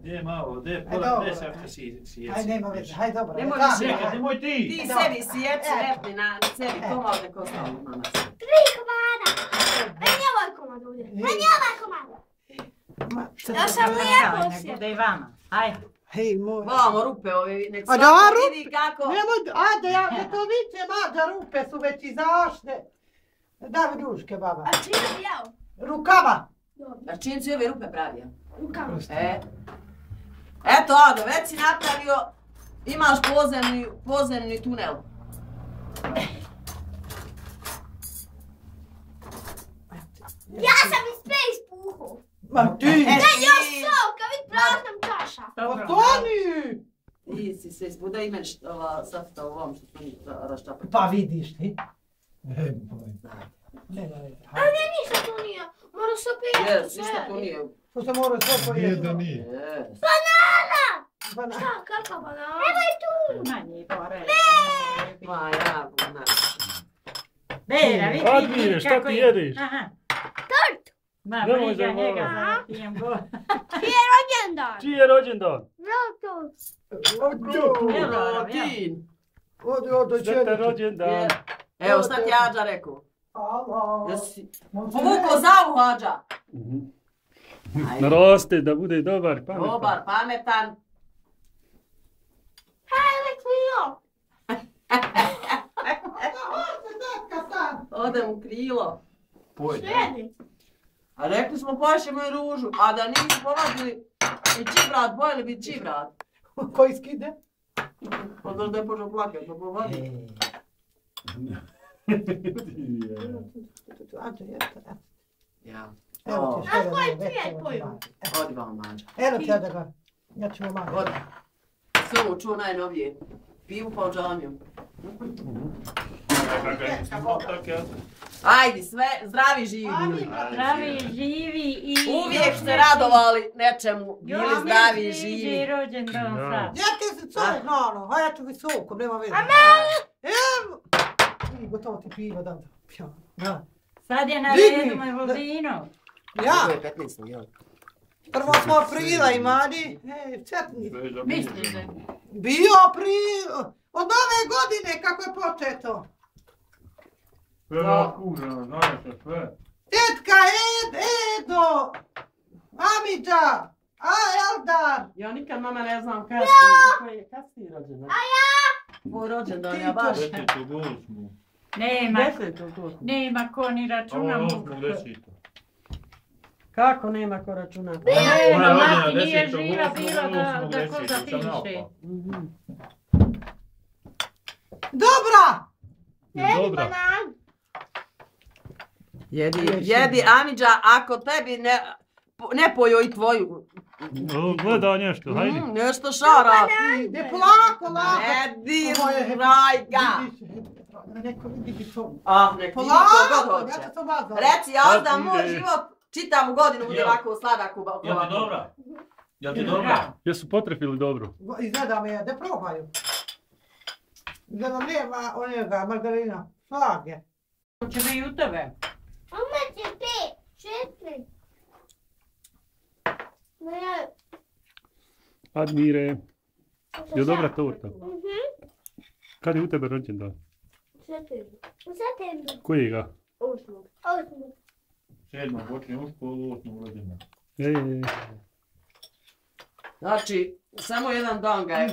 Gdje malo, gdje savka sjeci. Hajde, nema veze, hajde dobro. Nemoj više, Nemoj ti! ti sebi sjeci, repni na sebi, komad neko ostalo na nas. 3 komada! Meni ovaj komad ovdje, meni ovaj komad! Ja sam lijepo sjeti. Bude i vama, ajde. Hej, moj. Vamo rupe ovi, nek A da, svako rupe? vidi kako... Nemoj, ajde, ja to vidim, da rupe su već izašle. Daj mi ruške, baba. A čini bi jao? Rukava. A čim si ove rupe pravio? Rukama. Eto, Ado, već si napravio, imaš podzemni tunel. Ja sam iz sve ispuhao. Ma ti! Ne, još soka, vid praznom čaša. Ostani! Ti si sve ispuhao, i meni safta u ovom što smo mi raščapali. Pa vidiš ti. Ej, moj. Nema veze. Ali nije ništa tu nije. Mora se opet Jes, ništa tu nije. To se mora sve pojesti. Nije da nije. Jes. Banana. Šta, kakva banana? Evo je tu. Manji bore. Ma ja, znaš. Bera, vidi Admire, šta ti jedeš? Aha. Tort. Ma, Nemoj briga zaboraviti. njega, zapijem go. Čiji je rođendan? Čiji je rođendan? Zato. Tin. Odi, Sretan rođendan. Evo šta ti Ađa rekao. Hvala. Jesi povukao za uho Ađa. Naraste da bude dobar, pametan. Dobar, pametan. Hajde, Klio. Ode u krilo. Sjedi. A rekli smo pošljemo i ružu, a da nisu povadili i čivrat, bojili bi čivrat. Koji skide? Pa da je počeo plakat, pa povadili. Ja. Evo ti A koji cvijet poju? Odi vam Ađa. Evo ti da ga. Ja ću vam malo. Odi. Sve ovo čuo najnovije. Pivu pa u džamiju. Ajde, sve zdravi živi bili. Zdravi, živi i... Uvijek ste radovali nečemu, bili zdravi i Iđe živi. rođendan sad. Ja ti se cok, no, a ja ću visoko, nema veze. Evo! I gotovo ti piva, da. Da. Sad je na Digni. redu moj Voldino. Ja, Ovo je 15. jel? prvo smo aprila imali. Ej, četni. Misliš da? Bio april, od nove godine kako je početo. Sve nakuženo, znaš sve. Tetka Edo, Amidža, Eldar. Ja nikad mama ne znam kad si rođendan. A ja? Tvoj rođendan, ja baš. 10.8. Nema, 10. nema ko ni računa Ovo mu. 8.10. Kako nema ko računa? Nema, mati Moja nije rođena živa 10.8. bila da ko 10.8. zapiše. Dobra! Jedi Dobra. banan. Jedi Amidža, ako tebi ne pojo i tvoju. Gleda nešto, hajde. Nešto šara. Ide polako, lako. Ne diraj ga. Neko vidi to. Ah, nek vidi ko Polako, god ja hoće. ću to mazati. Reci, ja da Sad moj ide. život čitavu godinu bude ovako sladak u Jel ti dobra? Jel ti dobra? Jesu potrefili dobro? Izgleda mi je, da probaju. Izgleda nema onega margarina, šlage. Hoće bi i u tebe. Oma će 5, 4. Ne, Admire, je dobra torta? Mhm. Kad je u tebe rođendan? U septembru. Kojega? 8. 7. počne u školu, 8. rođendan. Znači, samo jedan dan ga je